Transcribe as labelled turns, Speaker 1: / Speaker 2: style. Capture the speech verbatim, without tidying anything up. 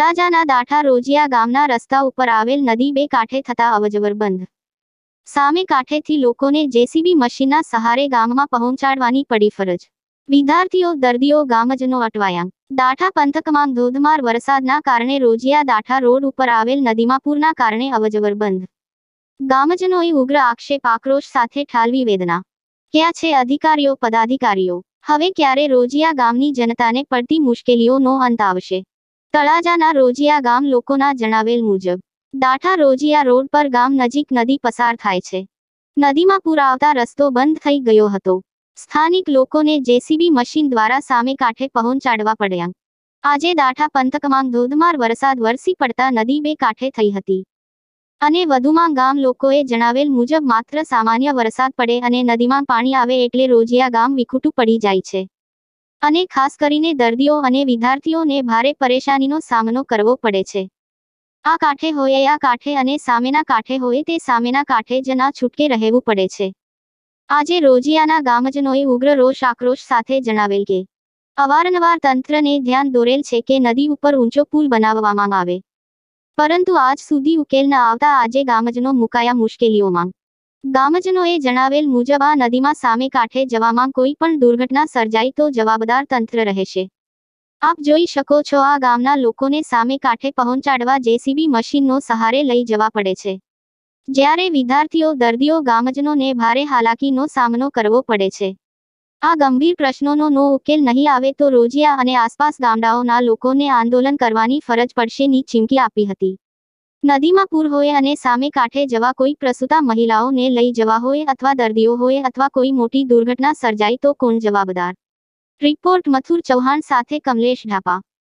Speaker 1: તળાજાના દાઠા રોજિયા ગામના રસ્તા ઉપર આવેલ નદી બે કાંઠે થતા અવરજવર બંધ. સામે કાંઠેથી લોકોને જેસીબી મશીનના સહારે ગામમાં પહોંચાડવાની પડી ફરજ. વિદ્યાર્થીઓ, દર્દીઓ, ગામજનો અટવાયા. દાઠા પંથકમાં ધોધમાર વરસાદના કારણે રોજિયા દાઠા રોડ ઉપર આવેલ નદીમાં પૂરના કારણે અવરજવર બંધ. ગામજનોએ ઉગ્ર આક્ષેપ આક્રોશ સાથે ઠાલવી વેદના. ક્યાં છે અધિકારીઓ, પદાધિકારીઓ? હવે ક્યારે રોજિયા ગામની જનતાને પડતી મુશ્કેલીઓનો અંત આવશે? તળાજાના રોજિયા ગામ લોકોના જણાવેલ મુજબ દાઠા રોજિયા રોડ પર ગામ નજીક નદી પસાર થાય છે. નદીમાં પૂર આવતા રસ્તો બંધ થઈ ગયો હતો. સ્થાનિક લોકોને જેસીબી મશીન દ્વારા સામે કાંઠે પહોંચાડવા પડ્યા. આજે દાઠા પંથકમાં ધોધમાર વરસાદ વરસી પડતા નદી બે કાંઠે થઈ હતી. અને વધુમાં ગામ લોકોએ જણાવેલ મુજબ માત્ર સામાન્ય વરસાદ પડે અને નદીમાં પાણી આવે એટલે રોજિયા ગામ વિખૂટું પડી જાય છે. અને ખાસ કરીને દર્દીઓ અને વિદ્યાર્થીઓને ભારે પરેશાનીનો સામનો કરવો પડે છે. આ કાંઠે હોય આ કાંઠે અને સામેના કાંઠે હોય તે સામેના કાંઠે જ ના છૂટકે રહેવું પડે છે. આજે રોજિયાના ગામજનોએ ઉગ્ર રોષ આક્રોશ સાથે જણાવેલ કે અવારનવાર તંત્રને ધ્યાન દોરેલ છે કે નદી ઉપર ઊંચો પુલ બનાવવામાં આવે, પરંતુ આજ સુધી ઉકેલ ન આવતા આજે ગામજનો મુકાયા મુશ્કેલીઓમાં. ગામજનોએ જણાવેલ મુજબ આ નદીમાં સામે કાંઠે જવામાં કોઈ પણ દુર્ઘટના સર્જાય તો જવાબદાર તંત્ર રહેશે. આપ જોઈ શકો છો આ ગામના લોકોને સામે કાંઠે પહોંચાડવા જેસીબી મશીનનો સહારે લઈ જવા પડે છે. જ્યારે વિદ્યાર્થીઓ, દર્દીઓ, ગામજનોને ભારે હાલાકીનો સામનો કરવો પડે છે. આ ગંભીર પ્રશ્નોનો નો ઉકેલ નહીં આવે તો રોજિયા અને આસપાસ ગામડાઓના લોકોને આંદોલન કરવાની ફરજ પડશે ની ચીમકી આપી હતી. નદીમાં પૂર હોય અને સામે કાંઠે જવા કોઈ પ્રસૂતા મહિલાઓને લઈ જવા હોય અથવા દર્દીઓ હોય અથવા કોઈ મોટી દુર્ઘટના સર્જાય તો કોણ જવાબદાર? રિપોર્ટ મથુર ચૌહાણ સાથે કમલેશ ઢાપા.